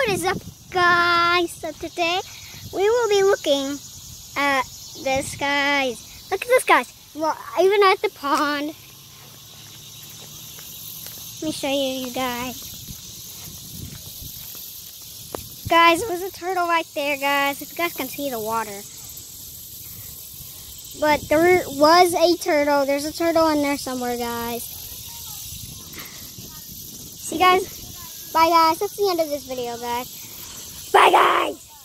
What is up, guys? So today we will be looking at this, guys. Look at this, guys. Well, even at the pond. Let me show you guys. Guys, there was a turtle right there, guys. If you guys can see the water. But there was a turtle. There's a turtle in there somewhere, guys. See, guys? Bye, guys. That's the end of this video, guys. Bye, guys!